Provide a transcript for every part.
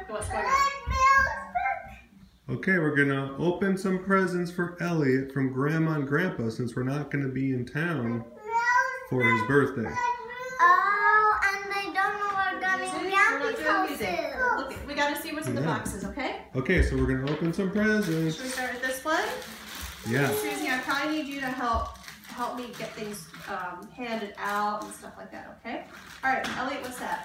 What's going on? Okay, we're gonna open some presents for Elliot from Grandma and Grandpa since we're not gonna be in town for his birthday. Oh, and they don't know we're gonna be Grandpa's houses. Look, we gotta see what's in the boxes, okay? Okay, so we're gonna open some presents. Should we start with this one? Yeah. Susie, I probably need you to help me get things handed out and stuff like that, okay? All right, Elliot, what's that?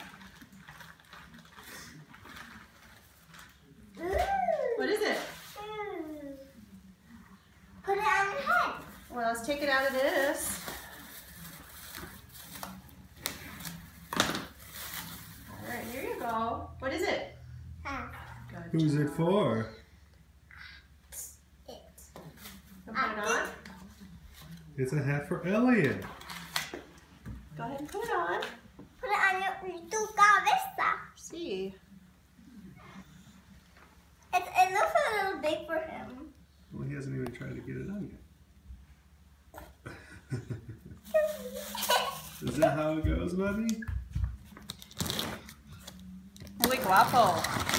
What is it? Put it on your head. Well, let's take it out of this. All right, here you go. What is it? Good Who's job. it for? Put it on. It's a hat for Elliot. Go ahead and put it on. Put it on your tu cabeza. See. It looks a little big for him. Well, he hasn't even tried to get it on yet. Is that how it goes, buddy? Muy guapo.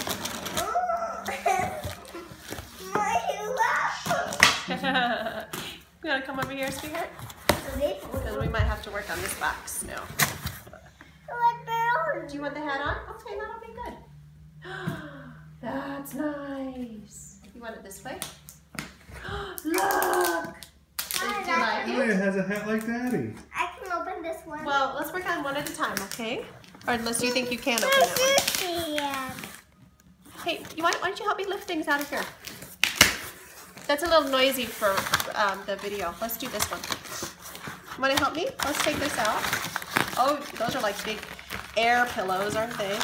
You wanna come over here, sweetheart? Because we might have to work on this box now. Do you want the hat on? Okay, that'll be good. That's nice. You want it this way? Look! Do you like Elliot it? has a hat like Daddy. I can open this one. Well, let's work on one at a time, okay? Or unless you think you can open that one. Hey, why don't you help me lift things out of here? That's a little noisy for the video. Let's do this one. You want to help me? Let's take this out. Oh, those are like big air pillows, aren't they?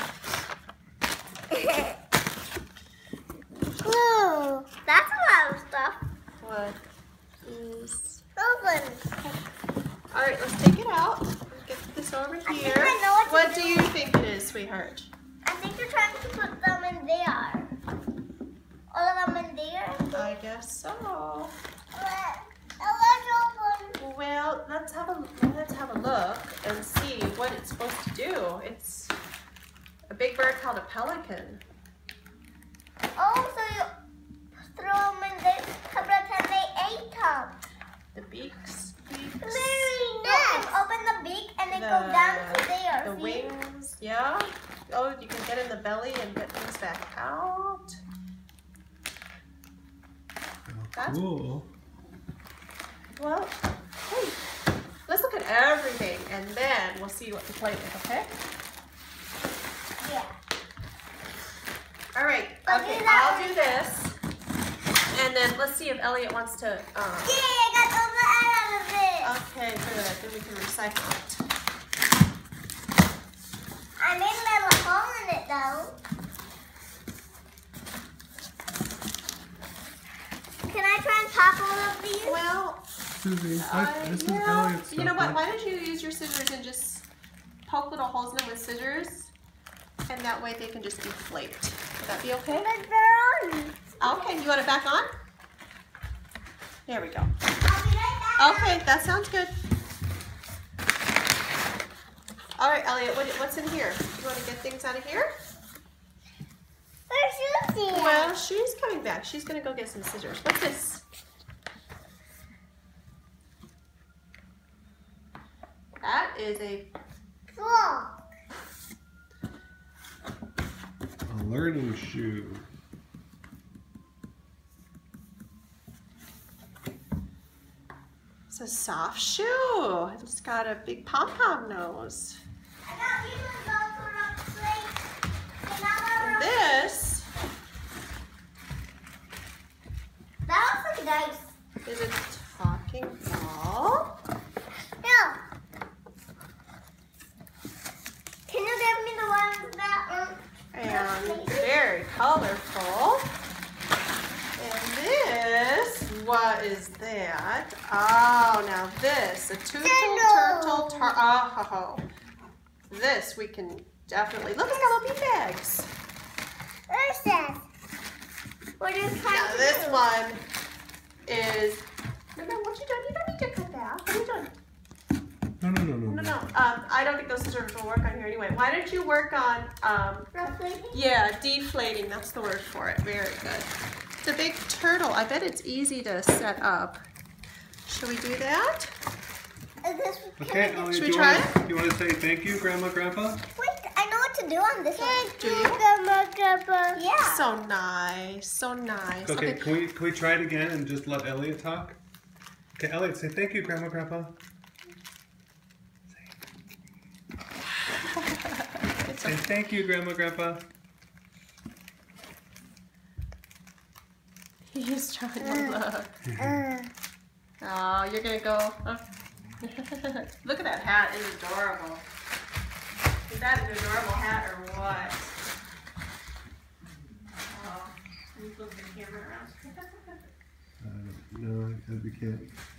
Whoa, that's a lot of stuff. What is... Open. All right, let's take it out. Get this over here. I think I know What do you think it is, sweetheart? I think you're trying to put them in there. All of them in there. I guess so. Let's open. Well, let's have a look and see what it's supposed to do. It's a big bird called a pelican. Oh, so you throw them in there to pretend they ate them. The beaks. Very nice. Open the beak and then go down to there. The See? wings, yeah. Oh, you can get in the belly and get things back out. That's Cool. Well, hey, let's look at everything and then we'll see what to play with, okay? Yeah. All right, okay, do that I'll do this. And then let's see if Elliot wants to, Yeah, I got all the air out of it. okay, good, then we can recycle it. I made a little hole in it though. Can I try and pop all of these? Well, Susie, this is yeah. Elliot's stuff. You know what, why don't you use your scissors and just poke little holes in them with scissors, and that way they can just deflate. Would that be okay? But they're on. Okay, you want it back on? There we go. I'll be right back. Okay, that sounds good. All right, Elliot, what's in here? You want to get things out of here? Where's Susie? Well, she's coming back. She's going to go get some scissors. What's this? That is a... Clock. A learning shoe. It's a soft shoe. It's got a big pom-pom nose. I got you those for a plate. And this That looks like dice. is a talking ball. Yeah. Can you give me the ones that And very colorful. And this, what is that? Oh, now this, a turtle. Oh, this we can definitely, look at the little bean bags. Where's that? What are you trying Now to this do? one is, remember what you done? You don't need to cut that. What are you doing? I No. I don't think those scissors will work on here anyway. Why don't you work on, Deflating? yeah, deflating. That's the word for it. Very good. The big turtle. I bet it's easy to set up. Should we do that? Okay, Elliot, Should we try it? Do you want to say thank you, Grandma, Grandpa? Wait, I know what to do on this one. Do you? Grandma, Grandpa. Yeah. So nice. So nice. Okay, can we try it again and just let Elliot talk? Okay, Elliot, say thank you, Grandma, Grandpa. Say thank you, Grandma, Grandpa. He's trying to look. Oh, you're gonna go. Oh. Look at that hat. It's adorable. Is that an adorable hat or what? Oh, can you flip the camera around? No, we can't.